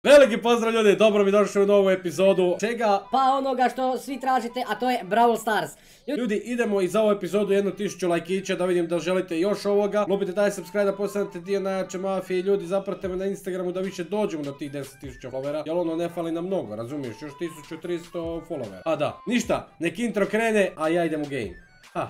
Veliki pozdrav ljudi, dobro mi došli u novu epizodu. Čega? Pa onoga što svi tražite, a to je Brawl Stars. Ljudi, idemo i za ovu epizodu 1000 lajkića, da vidim da želite još ovoga. Lupite taj subscribe da postanete dio najjače mafije. Ljudi, zapratite me na Instagramu da više dođemo do tih 10.000 followera. Jel ono ne fali nam mnogo, razumiješ? Još 1300 followera. A da, ništa, nek intro krene, a ja idem u game. Ha.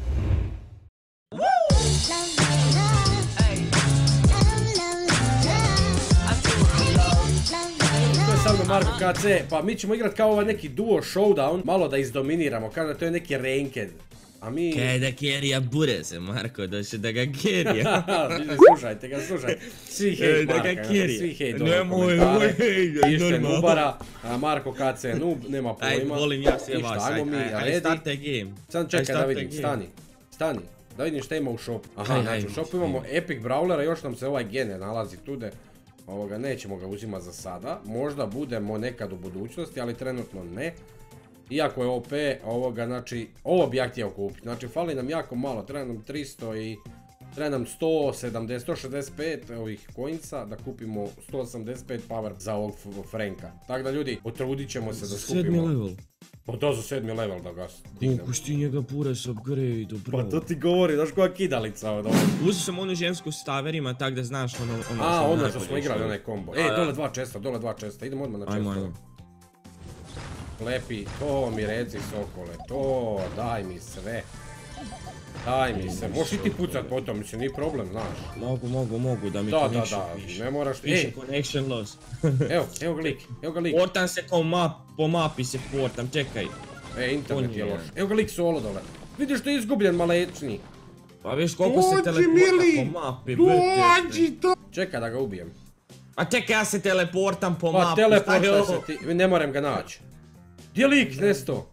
Sa mnom Marko KC, pa mi ćemo igrat kao ovaj neki duo showdown, malo da izdominiramo, kao da to je neki ranked. A mi... Kaj da kerija bure se, Marko, došli da ga kerija. Slušajte ga, slušaj. Svi hejt Marka, svi hejt ovo komentare. Ište Nubara, Marko KC noob, nema pojma. Ajde, volim ja sve vas, ajde starte game. Sad čekaj da vidim, stani. Da vidim šta ima u shopu. Aha, znači u shopu imamo epic brawlera, još nam se ovaj gene nalazi tude. Ovoga, nećemo ga uzimati za sada, možda budemo nekad u budućnosti, ali trenutno ne. Iako je OP, ovoga, znači, ovo bi ja htio kupiti, znači fali nam jako malo, treba nam 300 i treba nam 165 ovih coinsa da kupimo 185 power za ovog Franka. Tako da ljudi, potrudit ćemo se da skupimo. 7. level. Pa to za 7. level da ga dignemo. Koliko ti njega pure s upgrade, bravo. Pa to ti govori, znaš koja kidalica od ovog. Uzeo sam onu žensku s taverima, tak da znaš ono A, ono što smo igrali, onaj kombo. Ej, dole dva česta, idemo odmah na često. Ajmo. Lepi, to mi reci Sokole, to, daj mi sve. Daj mi se, možeš i ti pucat potom, mislim, nije problem, znaš. Mogu, da mi connection piše. Ne moraš... Piše connection loss. Evo ga lik. Portam se kao po mapi se portam, čekaj. Internet je loš. Evo ga lik solo dole. Vidiš što je izgubljen malečni. Pa viš koliko se teleporta po mapi, brte. Čekaj da ga ubijem. A čekaj, ja se teleportam po mapi. Pa teleporta se ti, ne moram ga naći. Gdje je lik, nesto?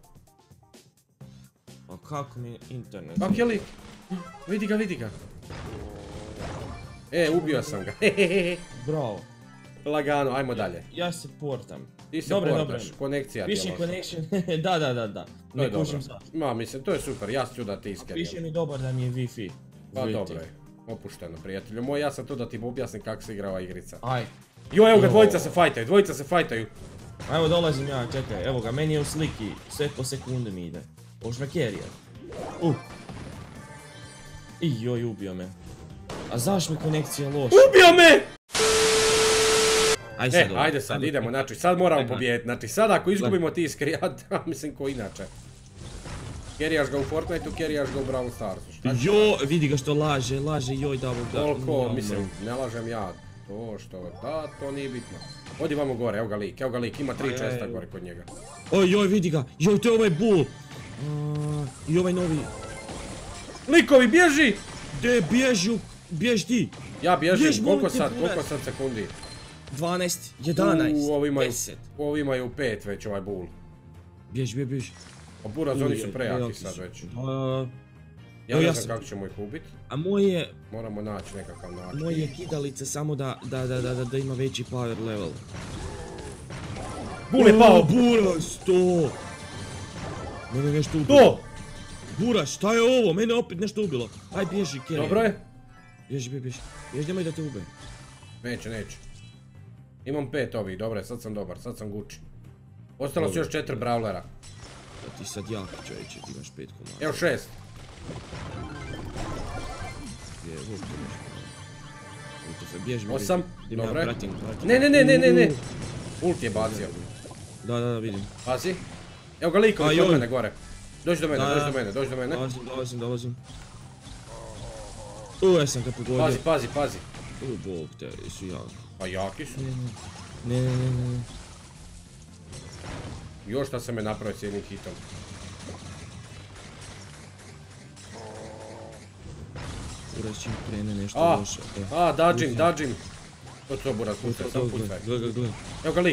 A kako mi je internet? Kak je lik? Vidi ga. Ubio sam ga. Bravo. Lagano, ajmo dalje. Ja se portam. Ti se portaš, konekcija ti je loša. Piši connection, da. Ne kužim zašto. Ma mislim, to je super, ja ću da ti iskerijem. Piši mi dobar da mi je Wi-Fi. Pa dobro je, opušteno prijatelju moj, ja sam tu da ti objasnim kako se igra ova igrica. Aj. Jo, evo ga, dvojica se fajtaju. Evo dolazim ja, čekaj, evo ga, meni je u sliki, sve po sekunde mi ide. Ovo me kerija. Joj, ubio me. A zašto mi konekcija loša? Ubio me! Ajde sad, idemo, znači sad moramo pobijediti, znači sad ako izgubimo ti iskrijat, mislim ko inače. Kerijaš ga u Fortniteu, kerijaš ga u Brawl Starsu, šta ću? Jo, vidi ga što laže, joj da ovog da... Koliko, mislim, ne lažem ja, to nije bitno. Odi vamo gore, evo ga lik, ima 3 česta gore kod njega. Joj, vidi ga, joj, to je ovaj bull. I ovaj novi... Likovi, bježi! Gdje bježi ti? Ja bježim, koliko sad sekundi? 12, 11, 10. Ovi imaju 5 već ovaj bull. Bježi. A buraz, oni su prejaki sad već. Ja ne znam kako ćemo ih ubiti. A moje... Moramo naći nekakav način. Moje kidalice samo da ima veći power level. Bull je pao! Buraz, to! Mene nešto ubilo. To! Buraz, šta je ovo? Mene opet nešto ubilo. Aj, bježi, Kerry. Dobro je? Bježi. Bježi, nemoj da te ube. Neće. Imam 5 ovih, dobro, sad sam dobar, sad sam Gucci. Ostalo su još 4 brawlera. Da ti sad jako čovječe, ti imaš 5 komada. Evo 6. Bježi. 8, dobro. Ne. Ult je bacio. Da, vidim. Pazi. Evo ga likovi kod mene gore. Dođi do mene. Dolazim. Ja sam ga pogodio. Pazi. Bog te, su jaki. Pa jaki su. Ne. Još šta sam me napravio s jednim hitom. Buraz čim krene nešto loše. Dađim. To Buraz, pucaj. Gle. Evo ga lik.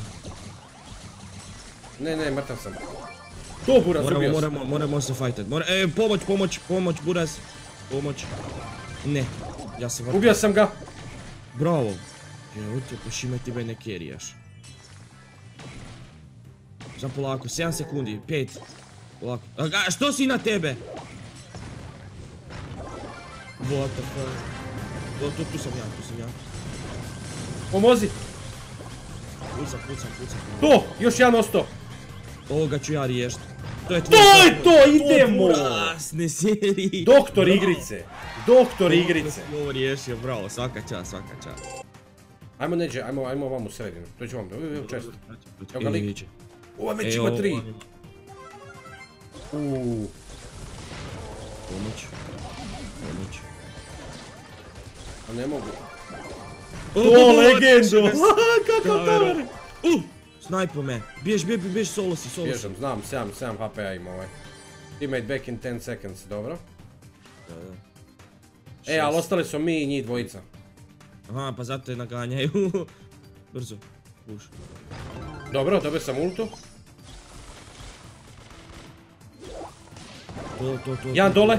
Ne, mrtav sam. To Buraz, ubio sam. Moramo se fajtat. Pomoć, Buraz. Pomoć. Ne, ja se vrtim. Ubio sam ga. Bravo. Evo te, pošima ti ne kerijaš. Sam polako, 7 sekundi, 5. Polako. Što si na tebe? What the fuck? Tu sam ja. Pomozi! pucam. To, još jedan ostao. Ovoga ću ja riješiti. To je tvoj. To je to, idemo! Burasne seriji. Doktor igrice. Doktor igrice. Ovo riješio, bravo, svaka čast. Ajmo neđe, ajmo ovam u sredinu. To ću vam, evo često. Evo ga lik. Ova već ima 3. Pomoć. A ne mogu. To legendo! Kako tovar! Snajpo me. Bjež, solo si. Bježam, znam, 7 HP-a ima ovaj. Teammate back in 10 seconds, dobro. Da. Ali ostali su mi i njih dvojica. Aha, pa zato je naganjaju. Brzo. Puš. Dobro, dobio sam ultu. To. Jedan dole.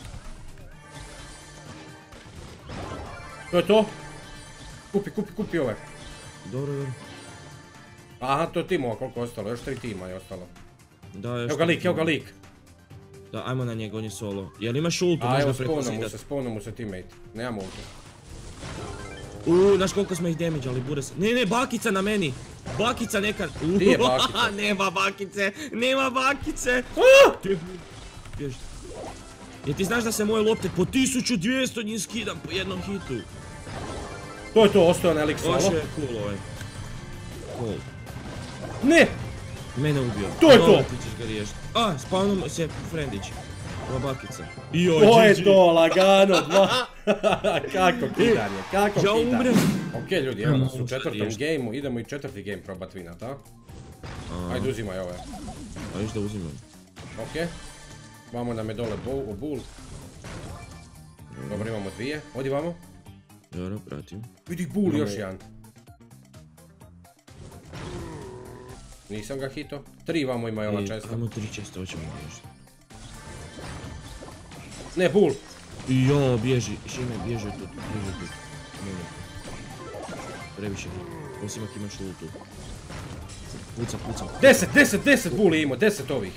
To je to. Kupi ove. Dobro. Aha, to je timova koliko je ostalo, još 3 tima je ostalo. Da, još evo ga lik. Da, ajmo na njega, on je solo. Jel imaš ultu, možda preko zidat? Spawno mu se teammate. Nemamo ultu. Znaš koliko smo ih damage-ali, Buras. Ne, bakica na meni. Bakica neka. Gdje je bakica? Nema bakice. Bježi. Jer ti znaš da se moje lopte po 1200 njih skidam po jednom hitu. To je to, ostao na lik solo. Baš je cool ovaj. Cool. Ne! Mene ubio. To je to! Ti ćeš ga riješiti. Spawnom se friendić. Ova bakica. To je to, lagano, Kako kidanje. Ja umrem. Okej ljudi, evo nas u 4. gameu, idemo i 4. game probat winat, a? Ajde uzimaj ove. A viš da uzimam. Okej. Vamo nam je dole bull. Dobro, imamo 2. Odi vamo. Dobro, pratim. Vidi bull još jedan. Nisam ga hito. 3 vamo ima i ova česta. Ajmo 3 česta, hoćemo riješiti. Ne, bull. Jo, bježi, Šime, bježi tu. Previše. Osim ako imaš ultu. Pucam. 10 bull je imao, 10 ovih.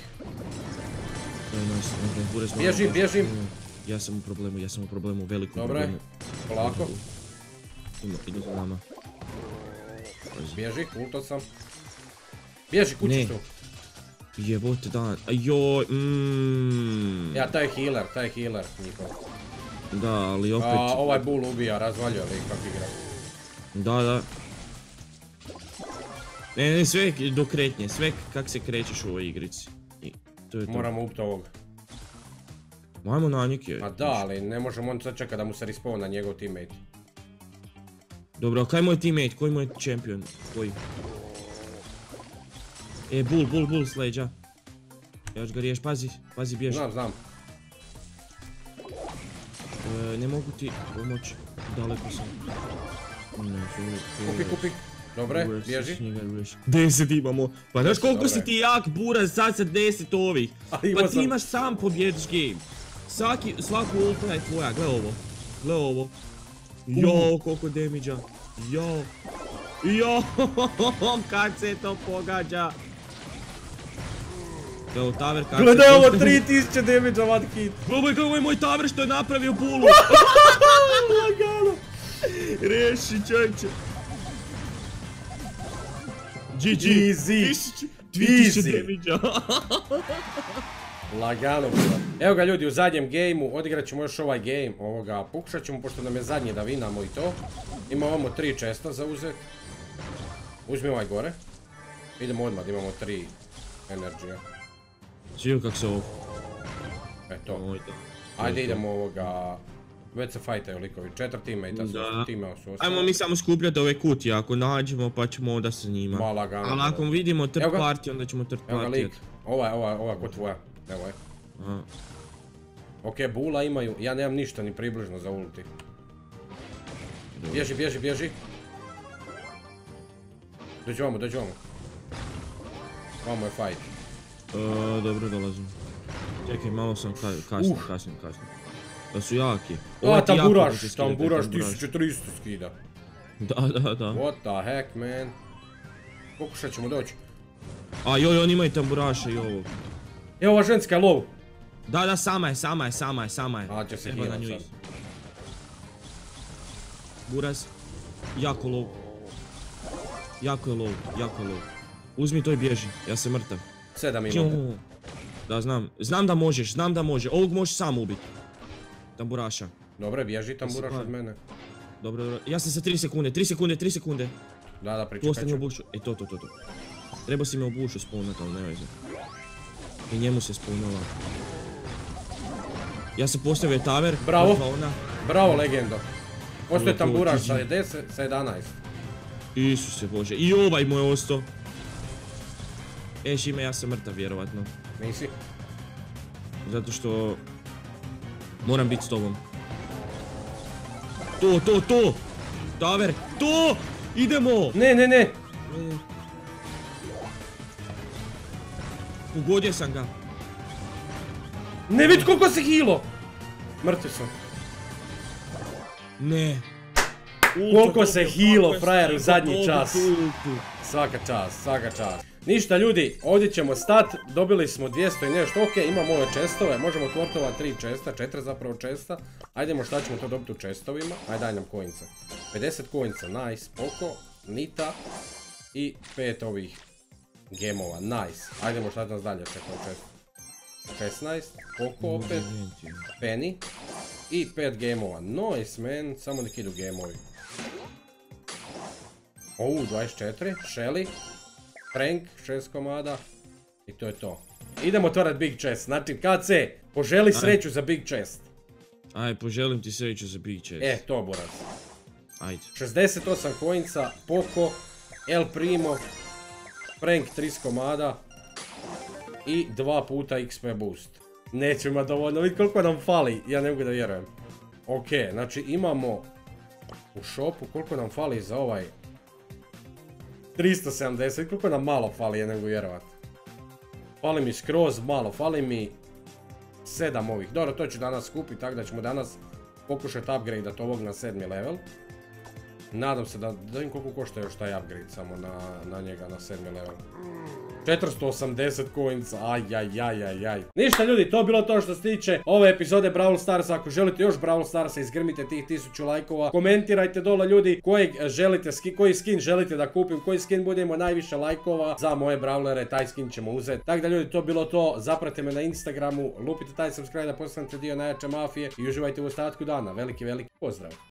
Bježim. Ja sam u problemu, velikom problemu. Dobro, polako. Idu za nama. Bježi, ulto sam. Bježi, kućiš tu. Jebote dan, joj, Ja, taj je healer njihov. Da, ali opet... Ovaj bull ubija, razvaljuje li kak igra. Da. Ne, sve do kretnje, sve kak se krećeš u ovoj igrici. Moramo upti ovog. Ajmo na njeg je. A da, ali ne možemo on sad čeka da mu se respawna njegov teammate. Dobro, kaj je moj teammate, koji je moj champion? Koji? Bull s leđa. Još ga riješ, pazi bježi. Znam. Ne mogu ti pomoći, daleko sam. Kupi. Dobre, bježi. 10 imamo. Pa znaš koliko si ti jak, Buras, sad sa 10 ovih. Pa ti imaš sam pobjediš game. Svaku ultra je tvoja, gle ovo. Jo, koliko damage-a. Jo, kad se to pogađa. Evo taver kako se... Gledaj ovo, 3000 damage-a one hit. Gledaj moj taver što je napravio bullu. Lagano. Reši čovječe. GG. Easy. 2000 damage-a. Lagano bilo. Evo ga ljudi, u zadnjem gameu, odigrat ćemo još ovaj game, pokušat ćemo, pošto nam je zadnji da vinamo i to. Imamo 3 česta za uzet. Uzmi ovaj gore. Idemo odmah, imamo 3 energija. Svijem kak se ovo. To. Ajde idemo već se fajtaju likovi, 4 teammatea su ostali. Ajmo mi samo skupljati ove kutije, ako nađemo pa ćemo onda sa njima. Ali ako vidimo third party, onda ćemo third party. Evo ga lik, ova kod tvoja. Evo je. Okej, bula imaju, ja nemam ništa ni približno za ulti. Bježi. Dođi vamo. Vamo je fight. Dobro, dolazim. Čekaj, malo sam kasnim. Da su jaki. Tamburaš 1300 skida. Da. What the heck, man. Pokušat ćemo doći. Joj, oni imaju tamburaša i ovo. Evo ova ženska je low. Da, sama je. Će se healat sad. Buraz. Jako low. Jako je low, jako je low. Uzmi to i bježi, ja se mrtav. 7 minuta. Da, znam da možeš, ovog možeš sam ubiti. Tamburaša. Dobre, bježi tamburaš od mene. Dobro, ja sam sa 3 sekunde. Da, pričekaj ću. Ostani u bušu, to. Trebao si me u bušu spawnat, ali ne veze. I njemu se spawnala. Ja sam postavio taver. Bravo legendo. Ostaje tamburaš sa 10, sa 11. Isuse Bože, i ovaj mu je ostao. Šime, ja sam mrtav vjerovatno. Nisi? Zato što... moram biti s tobom. To! Taver, to! Idemo! Ne! Pogodio sam ga. Ne vidi koliko se hilo! Mrtvi sam. Ne. Koliko se hilo, frajer, u zadnji čas. Svaka čast. Ništa ljudi, ovdje ćemo stat, dobili smo 200 i nešto, ok, imamo ove čestove, možemo otvoriti ova 3 česta, 4 zapravo česta. Ajdemo šta ćemo to dobiti u čestovima, ajde daj nam coinca. 50 coinca, nice, poko, nita i 5 ovih gemova, nice. Ajdemo šta nas dalje čeka u čestu. 16, poko opet, penny i 5 gemova, nice man, samo nek idu gemovi. 24, Shelly. Frank, 6 komada. I to je to. Idemo otvarat Big Chest. Znači, KC, poželi sreću za Big Chest. Aj, poželim ti sreću za Big Chest. To buraz. Ajde. 68 coinca, Poco, El Primo, Frank 30 komada i 2 puta XP boost. Neću ima dovoljno, vidi koliko nam fali, ja ne mogu da vjerujem. Ok, znači imamo u shopu koliko nam fali za ovaj 370, koliko nam malo fali, ja ne mogu vjerovat. Fali mi skroz malo, fali mi 7 ovih. Dobro, to ću danas kupiti, tako da ćemo danas pokušati upgradeat ovog na 7. level. Nadam se da vidim koliko košta još taj upgrade samo na njega na 7. level. 480 coinsa, ajajajajaj. Ništa ljudi, to je bilo to što se tiče ove epizode Brawl Starsa. Ako želite još Brawl Starsa, izgrmite tih 1000 lajkova. Komentirajte dole ljudi koji skin želite da kupim, koji skin budemo najviše lajkova za moje brawlere, taj skin ćemo uzeti. Tako da ljudi, to je bilo to. Zapratite me na Instagramu, lupite taj subscribe da postanete dio najjače mafije i uživajte u ostatku dana. Veliki pozdrav.